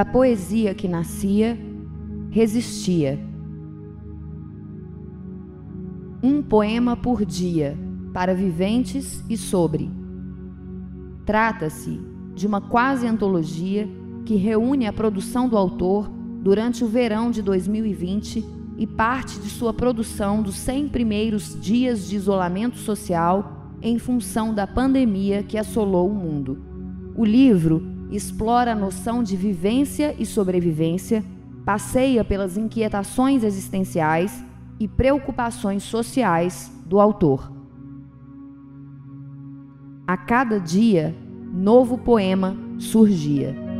da poesia que nascia, resistia. Um poema por dia, para viventes e sobre. Trata-se de uma quase antologia que reúne a produção do autor durante o verão de 2020 e parte de sua produção dos 100 primeiros dias de isolamento social em função da pandemia que assolou o mundo. O livro explora a noção de vivência e sobrevivência, passeia pelas inquietações existenciais e preocupações sociais do autor. A cada dia, novo poema surgia.